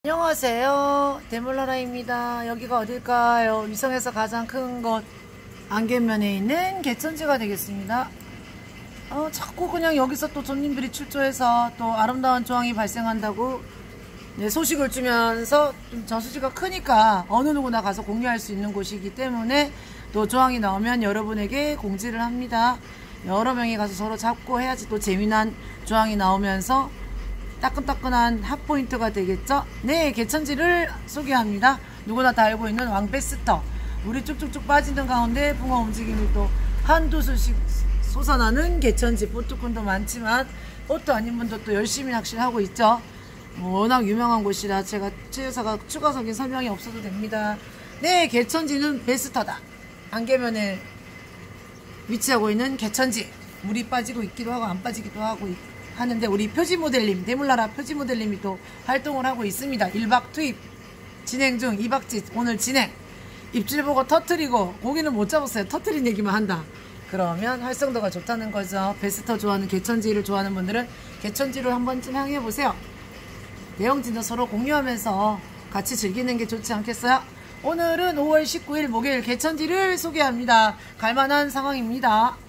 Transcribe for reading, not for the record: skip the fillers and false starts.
안녕하세요, 대물나라입니다. 여기가 어딜까요? 위성에서 가장 큰 곳 안개면에 있는 개천지가 되겠습니다. 자꾸 그냥 여기서 또 손님들이 출조해서 또 아름다운 조항이 발생한다고 소식을 주면서 좀 저수지가 크니까 어느 누구나 가서 공유할 수 있는 곳이기 때문에 또 조항이 나오면 여러분에게 공지를 합니다. 여러 명이 가서 서로 잡고 해야지 또 재미난 조항이 나오면서 따끈따끈한 핫포인트가 되겠죠. 네, 개천지를 소개합니다. 누구나 다 알고 있는 왕베스터. 물이 쭉쭉쭉 빠지는 가운데 붕어 움직임이 또 한두 수씩 솟아나는 개천지. 보트꾼도 많지만 보트 아닌 분도 또 열심히 낚시를 하고 있죠. 워낙 유명한 곳이라 제가 최여사가 추가적인 설명이 없어도 됩니다. 네, 개천지는 베스터다. 안개면에 위치하고 있는 개천지. 물이 빠지고 있기도 하고 안 빠지기도 하고 하는데 우리 표지모델님, 대물나라 표지모델님이 또 활동을 하고 있습니다. 1박 투입 진행 중. 2박지 오늘 진행. 입질 보고 터트리고 고기는 못 잡았어요. 터트린 얘기만 한다. 그러면 활성도가 좋다는 거죠. 베스터 좋아하는, 개천지를 좋아하는 분들은 개천지로 한 번쯤 향해 보세요. 내용진도 서로 공유하면서 같이 즐기는 게 좋지 않겠어요? 오늘은 5월 19일 목요일 개천지를 소개합니다. 갈만한 상황입니다.